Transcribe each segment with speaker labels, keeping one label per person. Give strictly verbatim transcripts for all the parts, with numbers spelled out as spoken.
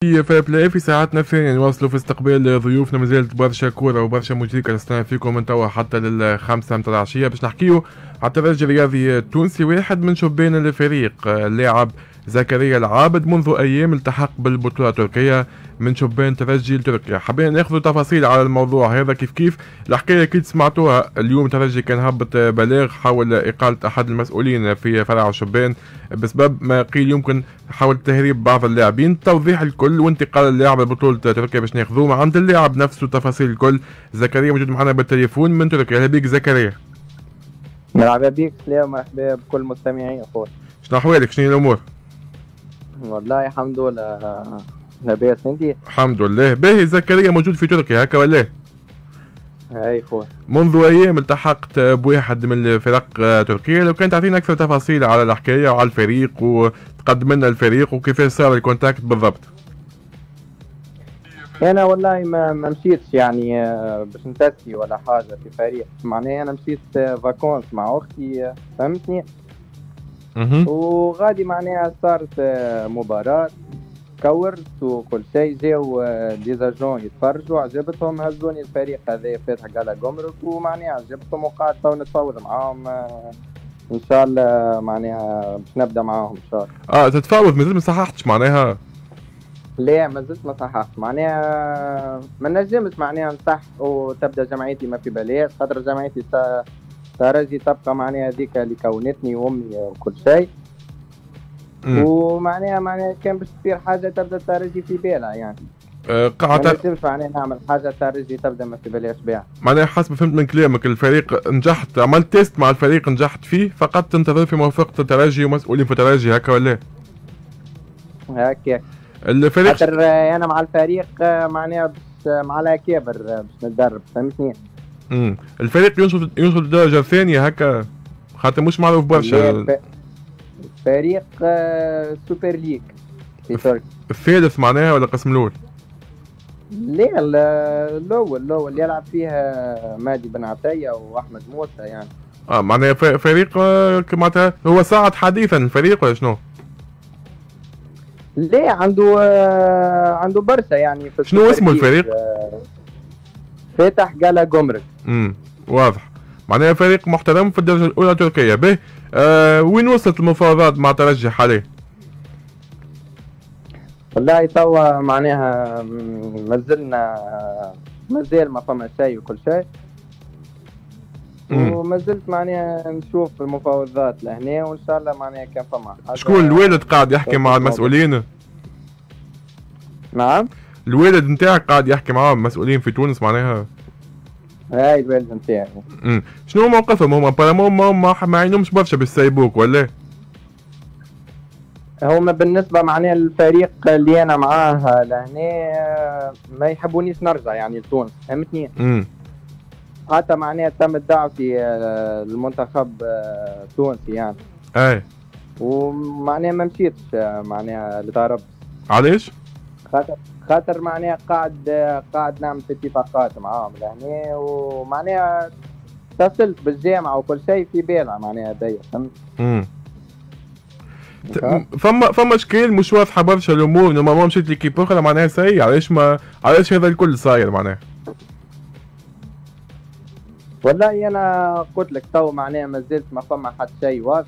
Speaker 1: في بلاي في ساعتنا الثانية نواصلوا في استقبال ضيوفنا. مازالت برشا كورة وبرشا موسيقى نستنى فيكم من توا حتى للخمسة متاع العشية باش نحكيو على الترجي الرياضي التونسي. واحد من شبان الفريق اللاعب زكريا العابد منذ أيام التحق بالبطولة التركية من شبان ترجي لتركيا. حبينا ناخذ تفاصيل على الموضوع هذا. كيف كيف الحكاية أكيد سمعتوها اليوم. ترجي كان هبط بلاغ حول إقالة أحد المسؤولين في فرع شبان بسبب ما قيل يمكن حول تهريب بعض اللاعبين. توضيح الكل وانتقال اللاعب لبطولة تركيا باش ناخذوه مع عند اللاعب نفسه. تفاصيل الكل زكريا موجود معنا بالتليفون من تركيا. اهلا بك زكريا.
Speaker 2: مرحبا بك. سلام مرحبا بكل مستمعين اخويا.
Speaker 1: شنو احوالك؟ شنو الامور؟
Speaker 2: والله الحمد لله لاباس. انت؟
Speaker 1: الحمد لله. باهي زكريا موجود في تركيا هكا ولا؟
Speaker 2: اي خويا.
Speaker 1: منذ ايام التحقت بواحد من الفرق تركيا، لو كان تعطينا اكثر تفاصيل على الحكايه وعلى الفريق وتقدم لنا الفريق وكيفاش صار الكونتاكت بالضبط.
Speaker 2: انا والله ما ما مشيتش يعني باش نتسي ولا حاجه في فريق، معناها انا مشيت فاكونس مع اختي فهمتني.
Speaker 1: اها.
Speaker 2: وغادي معناها صارت مباراه كورت وكل شيء، جاو ديزاجون يتفرجوا عجبتهم هزوني الفريق هذا فاتح قالا قمرك ومعناها عجبتهم وقعدت تو نتفاوض معاهم ان شاء الله معناها باش نبدا معاهم ان شاء الله.
Speaker 1: اه تتفاوض مازال ما صححتش معناها؟
Speaker 2: لا ما زلت ما صححت معناها ما نجمش معناها نصح وتبدا جمعيتي ما في بلاش، خاطر جمعيتي ترجي تبقى معناها هذيك اللي كونتني وامي وكل شيء. ومعناها معناها كان باش تصير حاجه تبدا الترجي في بالها يعني.
Speaker 1: أه قاعد
Speaker 2: ما نجمش معناها نعمل حاجه الترجي تبدا ما في بلاش بها.
Speaker 1: معناها حسب فهمت من كلامك الفريق نجحت، عملت تيست مع الفريق نجحت فيه، فقط تنتظر في موافقه الترجي ومسؤولين في الترجي هكا ولا؟
Speaker 2: هكاك.
Speaker 1: الفريق
Speaker 2: خاطر انا مع الفريق معناها مع الاكابر باش نتدرب فهمتني.
Speaker 1: امم الفريق ينشط ينشط الدرجه الثانيه هكا خاطر مش معروف برشا.
Speaker 2: فريق سوبر ليج في تركيا.
Speaker 1: الثالث معناها ولا القسم الاول؟
Speaker 2: لا الاول الاول يلعب فيها مادي بن عطيه واحمد موسى يعني.
Speaker 1: اه معناها فريق معناتها هو صاعد حديثا الفريق ولا شنو؟
Speaker 2: لا عنده آه عنده برشا يعني في
Speaker 1: شنو اسمه الفريق؟
Speaker 2: آه فاتح قالا قمرك.
Speaker 1: امم واضح. معناها فريق محترم في الدرجه الاولى تركيا. به آه وين وصلت المفاوضات مع ترجي حاليا؟
Speaker 2: والله توا معناها مازلنا مازال ما فما شيء وكل شيء. وما زلت معناها نشوف المفاوضات لهنا وان شاء الله معناها كان فما.
Speaker 1: شكون الوالد قاعد يحكي مع المسؤولين؟
Speaker 2: نعم؟
Speaker 1: الوالد نتاعك قاعد يحكي معاهم مسؤولين في تونس معناها؟
Speaker 2: هاي الوالد نتاعي.
Speaker 1: امم شنو موقفهم هما؟ بارامون ما ما عينهمش برشا بالسايبوك ولا؟
Speaker 2: هما بالنسبة معناها الفريق اللي أنا معاه لهنا ما يحبونيش نرجع يعني لتونس فهمتني؟
Speaker 1: امم
Speaker 2: حتى معناها تم دعوتي للمنتخب التونسي يعني.
Speaker 1: اي.
Speaker 2: ومعناها ما مشيتش معناها لطرابلس.
Speaker 1: علاش؟
Speaker 2: خاطر خاطر معناها قاعد قاعد نعمل في اتفاقات معاهم لهنا ومعناها اتصلت بالجامعة وكل شيء في بالها معناها هذيا فهمت؟
Speaker 1: امم فما فما اشكال مش واضحه برشا الامور. نورمالمون مشيت ليكيب اخرى معناها سي، علاش ما علاش هذا الكل صاير معناها؟
Speaker 2: والله انا قلت لك تو معناها ما زلت ما فما حتى شيء واضح.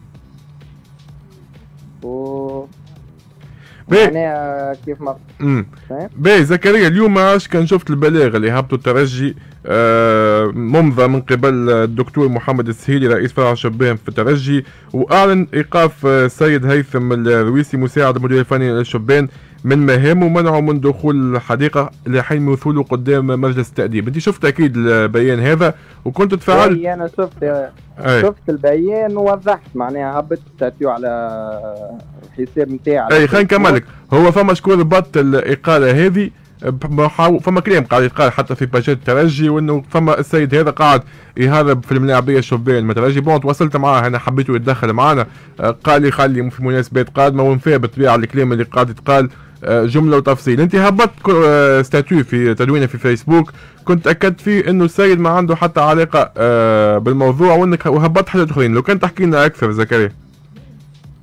Speaker 2: و معناها كيف ما
Speaker 1: امم باهي زكريا اليوم ما عادش كان شفت البلاغ اللي هبطوا الترجي آه ممضى من قبل الدكتور محمد السهيلي رئيس فرع شبان في الترجي، واعلن ايقاف السيد هيثم الرويسي مساعد المدير الفني للشبان من مهامه ومنعه من دخول الحديقه لحين وصوله قدام مجلس التأديب. انت شفت اكيد البيان هذا وكنت تفاعلت؟
Speaker 2: اي انا شفت أي. شفت البيان ووضحت معناها هبط ستاتيو على الحساب نتاعي.
Speaker 1: اي خلينا نكملك. هو فما شكون ربط الاقاله هذه فما كلام قاعد يتقال حتى في باجات الترجي وانه فما السيد هذا قاعد يهرب في الملاعبيه الشبان من الترجي. بون تواصلت معاه انا حبيته يتدخل معنا، قال لي خلي في مناسبات قادمه ونفاهم بالطبيعه الكلام اللي قاعد يتقال جمله وتفصيل. انت هبطت ستاتيو في تدوينه في فيسبوك كنت اكدت فيه انه السيد ما عنده حتى علاقه بالموضوع وانك وهبطت حاجات اخرين. لو كان تحكي لنا اكثر زكريا.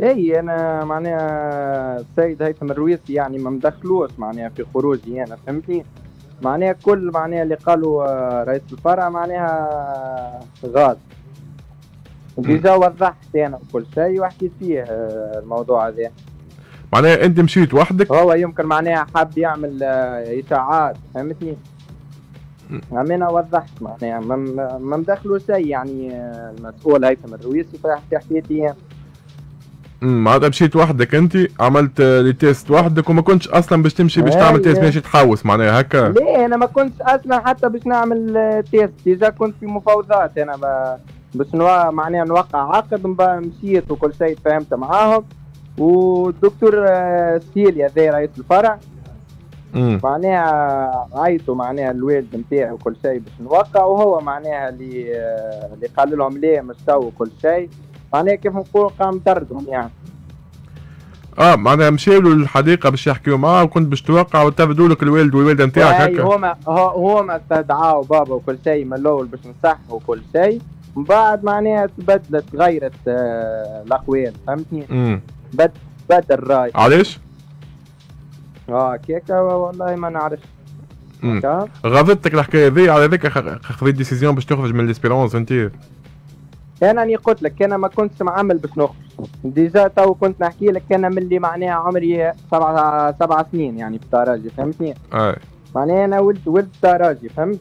Speaker 2: اي انا معناها السيد هيثم الرويسي يعني ما مدخلوش معناها في خروجي انا فهمتني. معناها كل معناها اللي قالوا آه، رئيس الفرع معناها غلط. ديجا وضحت انا كل شيء وحكيت فيه آه، الموضوع هذا.
Speaker 1: معناها انت مشيت وحدك؟
Speaker 2: هو يمكن معناها حاب يعمل آه، اشاعات فهمتني. انا وضحت معناها ما ما مدخلوا شيء يعني آه، المسؤول هيثم الرويسي في حكيتي.
Speaker 1: امم معناتها مشيت وحدك انت، عملت لي تيست وحدك وما كنتش اصلا باش تمشي باش تعمل تيست ماشي تحوس معناها هكا؟
Speaker 2: ليه انا ما كنتش اصلا حتى باش نعمل آه، تيست. ديجا كنت في مفاوضات انا ب... باش نوا... معناها نوقع عقد مشيت وكل شيء تفاهمت معاهم. والدكتور آه، سيليا ذي رئيس الفرع
Speaker 1: امم
Speaker 2: معناها عيطوا معناها الوالد نتاعي وكل شيء باش نوقع. وهو معناها اللي آه، اللي قال لهم ليه مش تو وكل شيء معناها كيف نقول قام طردهم يعني.
Speaker 1: اه معناها مشاو له للحديقه باش يحكيوا معاه وكنت باش توقع وتردوا لك الوالد والوالده نتاعك هكا؟
Speaker 2: هو ما هو ما استدعاه بابا وكل شيء من الاول باش نصح وكل شيء. من بعد معناها تبدلت تغيرت آه الاقوال فهمتني.
Speaker 1: امم
Speaker 2: بد بدل الراي.
Speaker 1: علاش؟
Speaker 2: اه كيكا والله ما نعرفش.
Speaker 1: امم غضبتك الحكايه ذي على ذاك خذيت ديسيزيون باش تخرج من ليسبيرونس انت؟
Speaker 2: انا اني قلت لك انا ما كنتش معمل باش نخرج. ديجا تو كنت نحكي لك انا من اللي معناها عمري سبع سبع سنين يعني في التراجي فهمتني.
Speaker 1: اي
Speaker 2: معناها انا ولد ولد تراجي فهمت.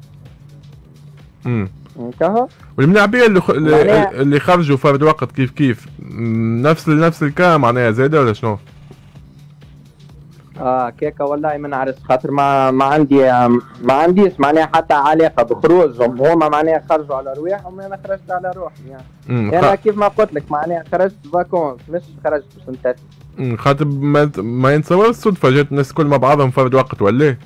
Speaker 1: امم
Speaker 2: كهو
Speaker 1: والملاعبيه اللي خ... اللي خرجوا فرد وقت كيف كيف نفس نفس الكلام معناها زايده ولا شنو؟
Speaker 2: اه كيكا والله ما نعرف خاطر ما ما عندي ما عنديش معناها حتى علاقه بخروجهم. هما معناها خرجوا على رواحهم وانا خرجت على روحي يعني.
Speaker 1: مم.
Speaker 2: انا
Speaker 1: خ...
Speaker 2: كيف ما قلت لك معناها خرجت فاكونس مش خرجت باش نتسلى.
Speaker 1: خاطر ما, ما ينتصورش صدفه جات الناس كل مع بعضهم فرد وقت ولا؟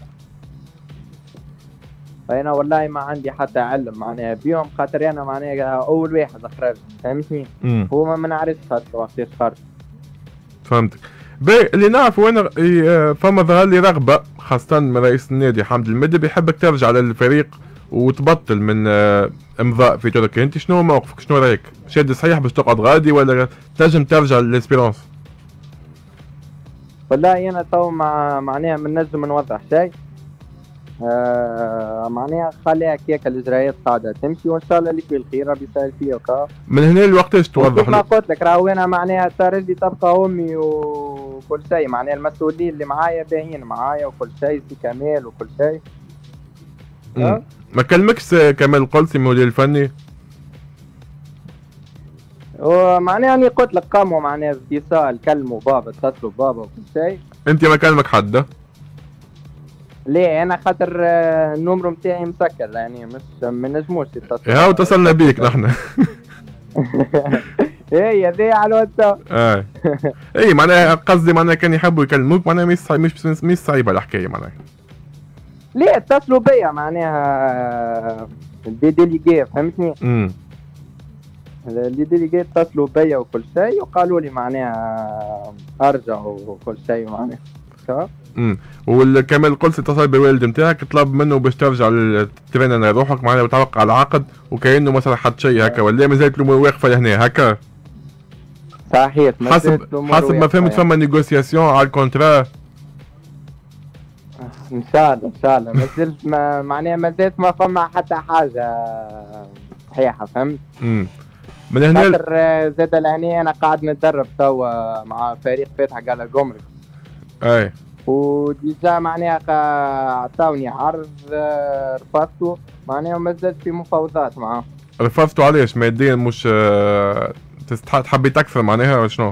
Speaker 2: انا والله ما عندي حتى علم معناها بيهم خاطر انا معناها اول واحد خرجت فهمتني. هما ما نعرفش خاطر وقتاش خرج.
Speaker 1: فهمتك. باهي اللي نعرفه انا فما ظهر لي رغبه خاصه من رئيس النادي حمد المدب يحبك ترجع للفريق وتبطل من امضاء في تركيا. انت شنو موقفك؟ شنو رايك؟ شاد صحيح باش تقعد غادي ولا تنجم ترجع للاسبيرونس؟
Speaker 2: والله انا تو مع معناها ما نجم نوضح شيء. آه معناها خليها كيك الاجراءات قاعده تمشي وان شاء الله اللي فيه الخير ربي يسهل فيه وكا.
Speaker 1: من هنا لوقتاش توضح؟
Speaker 2: ما قلت لك راهو انا معناها ترجي تبقى امي وكل شيء معناها المسؤولين اللي معايا باهيين معايا وكل شيء سي كمال وكل شيء.
Speaker 1: أه؟ ما كلمكش كمال القلسي المدير الفني؟
Speaker 2: ومعناها اني قلت لك قاموا معناها اتصال كلموا بابا اتصلوا بابا وكل شيء.
Speaker 1: انت ما كلمك حد؟
Speaker 2: ليه انا خاطر النمر نتاعي مسكر يعني مش ما نجموش يتصلوا.
Speaker 1: ها واتصلنا بيك نحن.
Speaker 2: ايه ذي على الواتساب.
Speaker 1: اه اي معناها قصدي معناها كان يحبوا يكلموك معناها مش صعيب مش مش صعيبه الحكايه معناها.
Speaker 2: ليه اتصلوا بيا معناها دي ديليجي فهمتني.
Speaker 1: امم
Speaker 2: اللي ديليجي اتصلوا بيا وكل شيء وقالوا لي معناها ارجع وكل شيء معناها.
Speaker 1: امم والكمال القدسي اتصل بالوالد نتاعك طلب منه باش ترجع للترينر روحك معناها وتوقع العقد وكانه ما صار حد شيء هكا ولا مازالت له واقفه لهنا هكا؟
Speaker 2: صحيح
Speaker 1: حسب حسب ما فهمت فما نيغوسياسيون على الكونترا.
Speaker 2: ان شاء الله ان شاء الله مازلت ما معناها مازالت ما فما حتى حاجه صحيحه فهمت.
Speaker 1: امم من هنا
Speaker 2: خاطر زاد لهنا انا قاعد نتدرب توا مع فريق فاتح على الجمرك.
Speaker 1: اي
Speaker 2: وديجا معناها عطاوني عرض رفضته معناها وما زلت في مفاوضات معاه.
Speaker 1: رفضته علاش؟ ماديا مش تستحق تحبي تكثر معناها ولا شنو؟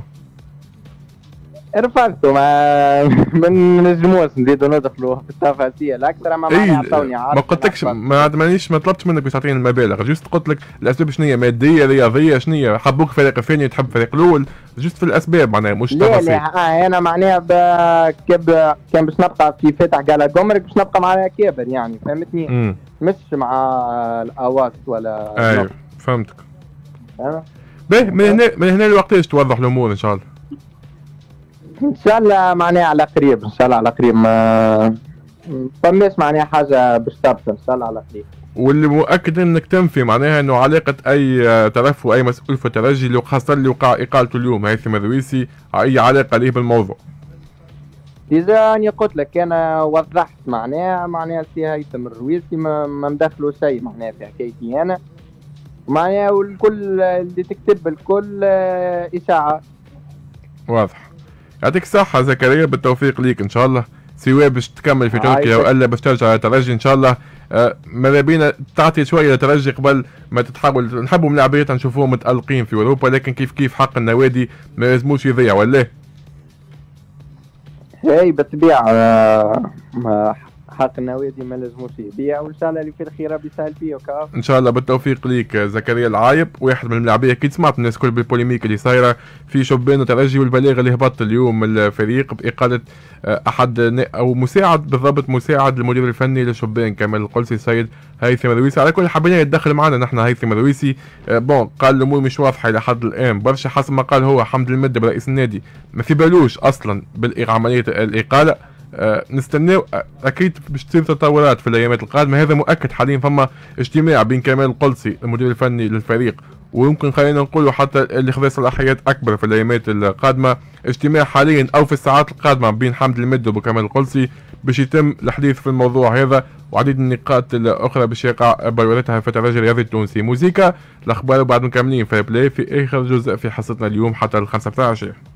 Speaker 2: رفضته ما من نجموش نزيدو ندخلوا في التفاصيل اكثر. ما معناها عطاوني عرض.
Speaker 1: ما قلتلكش ما مانيش ما طلبتش منك باش تعطيني المبالغ، جوست قلت لك الاسباب شنو هي؟ ماديه رياضيه شنو هي؟ حبوك فريق الثاني تحب الفريق الاول جوست في الاسباب معناها مش تفاصيل.
Speaker 2: لا لا آه انا معناها كب كان باش نبقى في فتح قال جمرك باش نبقى مع كابر يعني فهمتني.
Speaker 1: مم.
Speaker 2: مش مع الاواس ولا.
Speaker 1: ايوه فهمتك. باهي من هنا من هنا لوقتاش توضح الامور ان شاء الله؟
Speaker 2: ان شاء الله معناها على قريب ان شاء الله على قريب ما فماش معناها حاجه باش تبدا ان شاء الله على قريب.
Speaker 1: واللي مؤكد انك تنفي معناها انه علاقه اي آه، طرف واي مسؤول في الترجي اللي خاصه اللي وقع اقالته اليوم هيثم الرويسي اي علاقه ليه بالموضوع.
Speaker 2: إذا أني قلت لك أنا وضحت معناها معناها السي هيثم الرويسي ما, ما مدخلوا شيء معناها في حكايتي أنا معناها، والكل اللي تكتب الكل آه، إشاعات.
Speaker 1: واضح. يعطيك الصحة زكريا، بالتوفيق ليك إن شاء الله، سواء باش تكمل في تركيا
Speaker 2: عايزك.
Speaker 1: وإلا باش ترجع للترجي إن شاء الله. آه ماذا بينا تعطي شوية للترجي قبل ما تتحول، نحبوا ملاعبيتنا نشوفوهم متألقين في أوروبا، لكن كيف كيف حق النوادي ما لازموش يضيع ولا؟
Speaker 2: هاي بالطبيعة آه، ما حق النوادي ما لازموش يبيع، وإن شاء الله اللي في الخير ربي يسهل فيه وكاف.
Speaker 1: ان شاء الله بالتوفيق ليك زكريا العايب، واحد من الملاعبيه اكيد سمعت الناس كل بالبوليميك اللي صايره في شبان الترجي والبلاغ اللي هبط اليوم الفريق باقاله احد او مساعد بالضبط مساعد المدير الفني لشبان كمال القلسي السيد هيثم الرويسي. على كل حابين يتدخل معنا نحن هيثم الرويسي. بون قال الامور مش واضحه الى حد الان برشا، حسب ما قال هو حمد المدب رئيس النادي ما في بالوش اصلا بعمليه الاقاله. أه نستناو اكيد باش تصير تطورات في الايامات القادمه، هذا مؤكد. حاليا فما اجتماع بين كمال القلسي المدير الفني للفريق ويمكن خلينا نقولوا حتى اللي خذ صلاحيات اكبر في الايامات القادمه، اجتماع حاليا او في الساعات القادمه بين حمد المدب وكمال القلسي باش يتم الحديث في الموضوع هذا وعديد النقاط الاخرى باش يقع بلورتها في الترجي الرياضي التونسي. موسيقى الاخبار وبعد مكملين في بلاي في اخر جزء في حصتنا اليوم حتى الخمسة عشر.